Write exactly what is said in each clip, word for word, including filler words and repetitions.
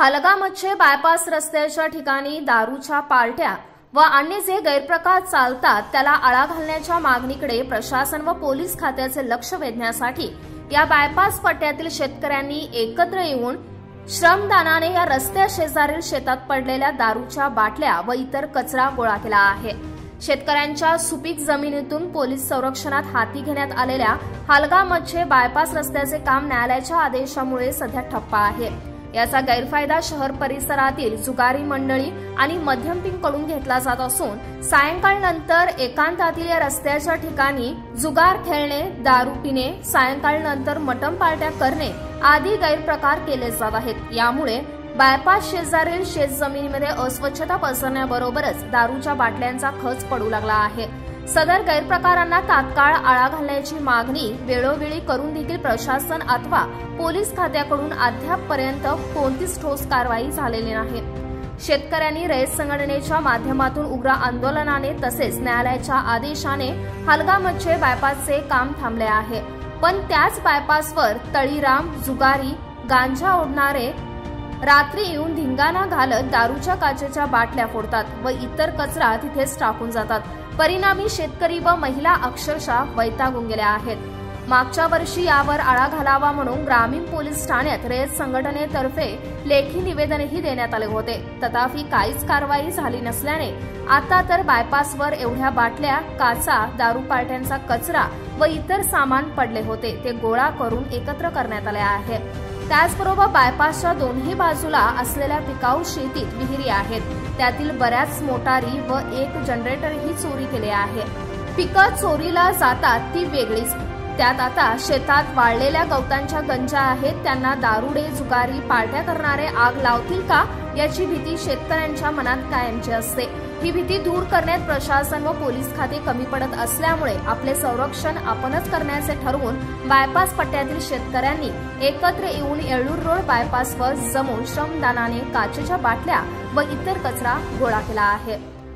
हलगामचे bypass रस्त्याच्या ठिकाणी दारूच्या पार्ट्या व अन्य जे गैरप्रकार चालतात त्याला आळा घालण्याच्या मागणीकडे प्रशासन व पोलीस खात्याचे लक्ष वेधण्यासाठी या बायपास पट्ट्यातील शेतकऱ्यांनी एकत्र येऊन श्रमदानाने या रस्त्या शेजारील शेतात पडलेल्या दारूच्या बाटल्या व इतर कचरा गोळा केला आहे। शेतकऱ्यांच्या सुपीक जमिनीतून पोलीस संरक्षणात हाती घेण्यात आलेल्या हलगामचे बायपास रस्त्याचे काम न्यायालयाच्या आदेशामुळे सध्या ठप्प आहे। याचा गैरफायदा शहर परिसरातील जुगारी मंडळी आणि मध्यमपींकडून घेतला जात असून सायंकाळनंतर एकांतातील या रस्त्याच्या ठिकाणी जुगार खेळणे, दारू पिणे, सायंकाळनंतर मटण पार्ट्या करणे आदी गैरप्रकार केले जात आहेत। यामुळे बायपास शेजारील शेतजमिनीमध्ये अस्वच्छता पसरण्याबरोबरच दारूच्या बाटल्यांचा खच पडू लागला आहे। सदर गैरप्रकारांना तात्काळ आळा घालण्याची मागणी वेळोवेळी करून देखील प्रशासन अथवा पोलीस खात्याकडून अद्यापपर्यंत कोणतीच ठोस कारवाई झालेली नाही। शेतकऱ्यांनी रयत संघटनेच्या माध्यमातून उग्र आंदोलनाने तसेच न्यायालयाच्या आदेशाने हलगामचे बायपासचे काम थांबले आहे, पण त्याच बायपासवर तळीराम, जुगारी, गांजा ओढणारे रात्री येऊन धिंगाणा घालत दारूच्या काचेच्या बाटल्या फोडतात व इतर कचरा तिथेच टाकून जातात। परिणामी शेतकरी व महिला अक्षरशः वैतागून गेल्या आहेत। मागच्या वर्षी यावर आळा घालावा म्हणून ग्रामीण पोलीस ठाण्यात रयत संघटनेतर्फे लेखी निवेदनही देण्यात आले होते, तथापि काहीच कारवाई झाली नसल्याने आता तर बायपासवर एवढ्या बाटल्या, काचा, दारू पार्ट्यांचा कचरा व इतर सामान पडले होते ते गोळा करून एकत्र करण्यात आले आहे। त्याचबरोबर बायपासच्या दोन्ही बाजूला असलेल्या पिकाऊ शेतीत विहिरी आहेत, त्यातील बऱ्याच मोटारी व एक जनरेटरही चोरी केले आहे। पिकं चोरीला जातात ती वेगळीच, त्यात आता शेतात वाळलेल्या गवतांच्या गंजा आहेत, त्यांना दारुडे, जुगारी, पार्ट्या करणारे आग लावतील का याची भीती शेतकऱ्यांच्या मनात कायमची असते। ही भीती दूर करण्यात प्रशासन व पोलीस खाते कमी पडत असल्यामुळे आपले संरक्षण आपणच करण्याचे ठरवून बायपास पट्ट्यातील शेतकऱ्यांनी एकत्र येऊन येळूर रोड बायपासवर जमून श्रमदानाने काचेच्या बाटल्या व इतर कचरा गोळा केला आहे।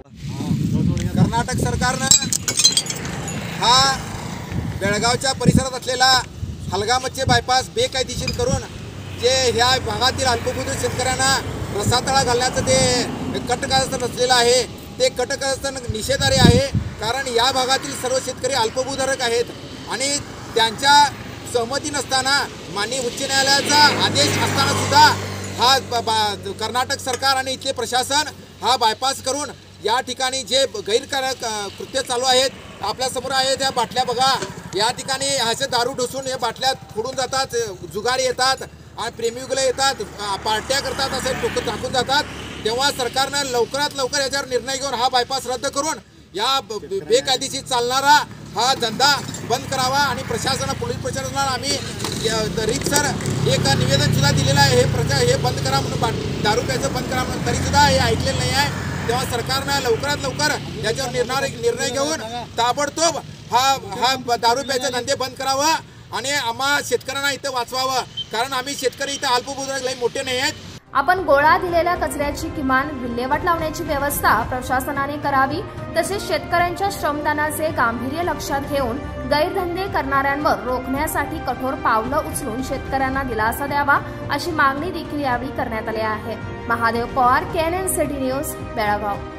कर्नाटक सरकारनं हा बेळगावच्या परिसरात असलेला हलगामचे बायपास बेकायदेशीर करून जे ह्या भागातील अल्पभूत शेतकऱ्यांना रसातळा घालण्याचं ते कटकारस्थान रचलेलं आहे, ते कटकारस्थान निषेधार्ह आहे। कारण या भागातील सर्व शेतकरी अल्पभूधारक आहेत आणि त्यांच्या सहमती नसताना माननीय उच्च न्यायालयाचा आदेश असताना सुद्धा हा कर्नाटक सरकार आणि इथले प्रशासन हा बायपास करून या ठिकाणी जे गैरकार कृत्य चालू आहेत आपल्यासमोर आहेत। या बाटल्या बघा, या ठिकाणी ह्याचे दारू ढोसून या बाटल्या फोडून जातात, जुगारी येतात आणि प्रेमीयुगले येतात, पार्ट्या करतात, असे टोकं टाकून जातात। तेव्हा सरकारनं लवकरात लवकर याच्यावर निर्णय घेऊन हा बायपास रद्द करून या बेकायदेशीर चालणारा हा धंदा बंद करावा आणि प्रशासन पोलीस प्रशासनाला आम्ही रीतसर एक निवेदन सुद्धा दिलेलं आहे, हे प्रचा हे बंद करा म्हणून, दारू प्यायचं बंद करा म्हणून, तरी सुद्धा हे ऐकलेलं नाही आहे। तेव्हा सरकारनं लवकरात लवकर याच्यावर निर्णय निर्णय घेऊन ताबडतोब हा हा दारू प्यायचे धंदे बंद करावा आणि आम्हा शेतकऱ्यांना इथं वाचवावं, कारण आम्ही शेतकरी इथं अल्पभूधारक लई मोठे नाही आहेत। आपण गोळा दिलेल्या कचऱ्याची किमान विल्हेवाट लावण्याची व्यवस्था प्रशासनाने करावी, तसेच शेतकऱ्यांच्या श्रमदानाचे गांभीर्य लक्षात घेऊन गैरधंदे करणाऱ्यांवर रोखण्यासाठी कठोर पावलं उचलून शेतकऱ्यांना दिलासा द्यावा अशी मागणी देखील यावेळी करण्यात आली आहे। Mahadev Pawar, KNN city news, Belgaum.